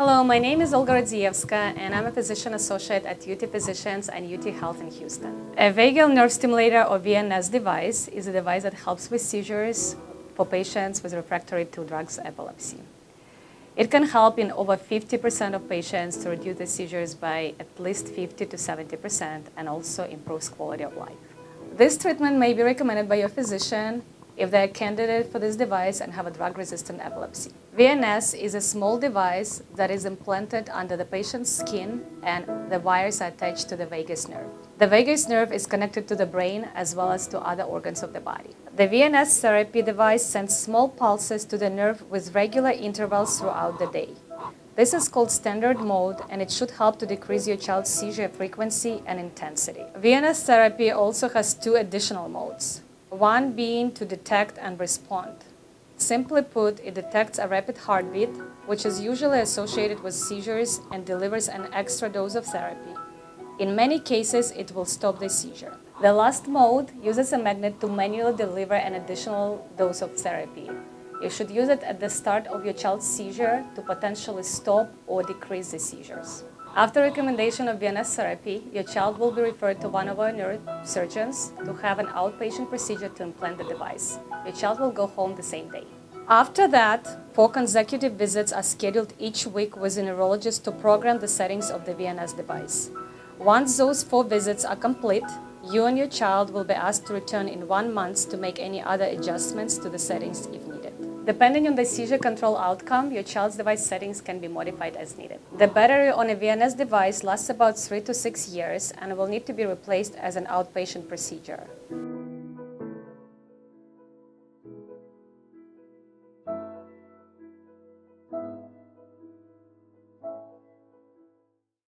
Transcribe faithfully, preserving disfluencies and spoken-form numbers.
Hello, my name is Olga Radzievska and I'm a physician associate at U T Physicians and U T Health in Houston. A vagal nerve stimulator or V N S device is a device that helps with seizures for patients with refractory to drugs epilepsy. It can help in over fifty percent of patients to reduce the seizures by at least fifty to seventy percent and also improves quality of life. This treatment may be recommended by your physician if they are candidate for this device and have a drug-resistant epilepsy. V N S is a small device that is implanted under the patient's skin and the wires are attached to the vagus nerve. The vagus nerve is connected to the brain as well as to other organs of the body. The V N S therapy device sends small pulses to the nerve with regular intervals throughout the day. This is called standard mode and it should help to decrease your child's seizure frequency and intensity. V N S therapy also has two additional modes. One being to detect and respond. Simply put, it detects a rapid heartbeat, which is usually associated with seizures and delivers an extra dose of therapy. In many cases, it will stop the seizure. The last mode uses a magnet to manually deliver an additional dose of therapy. You should use it at the start of your child's seizure to potentially stop or decrease the seizures. After recommendation of V N S therapy, your child will be referred to one of our neurosurgeons to have an outpatient procedure to implant the device. Your child will go home the same day. After that, four consecutive visits are scheduled each week with a neurologist to program the settings of the V N S device. Once those four visits are complete, you and your child will be asked to return in one month to make any other adjustments to the settings if needed. Depending on the seizure control outcome, your child's device settings can be modified as needed. The battery on a V N S device lasts about three to six years and will need to be replaced as an outpatient procedure.